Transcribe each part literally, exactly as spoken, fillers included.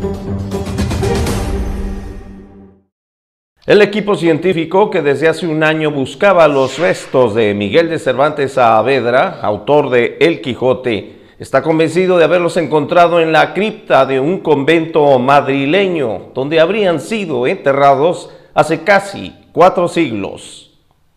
El equipo científico que desde hace un año buscaba los restos de Miguel de Cervantes Saavedra, autor de El Quijote, está convencido de haberlos encontrado en la cripta de un convento madrileño, donde habrían sido enterrados hace casi cuatro siglos.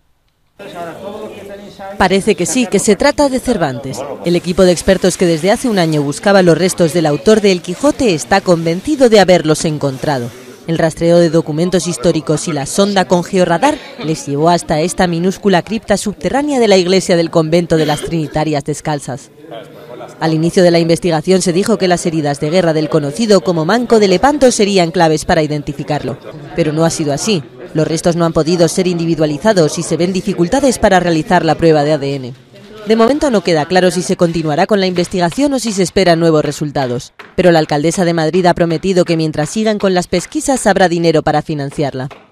Parece que sí, que se trata de Cervantes. El equipo de expertos que desde hace un año buscaba los restos del autor de El Quijote está convencido de haberlos encontrado. El rastreo de documentos históricos y la sonda con georradar les llevó hasta esta minúscula cripta subterránea de la iglesia del convento de las Trinitarias Descalzas. Al inicio de la investigación se dijo que las heridas de guerra del conocido como Manco de Lepanto serían claves para identificarlo, pero no ha sido así. Los restos no han podido ser individualizados y se ven dificultades para realizar la prueba de A D N. De momento no queda claro si se continuará con la investigación o si se esperan nuevos resultados, pero la alcaldesa de Madrid ha prometido que mientras sigan con las pesquisas habrá dinero para financiarla.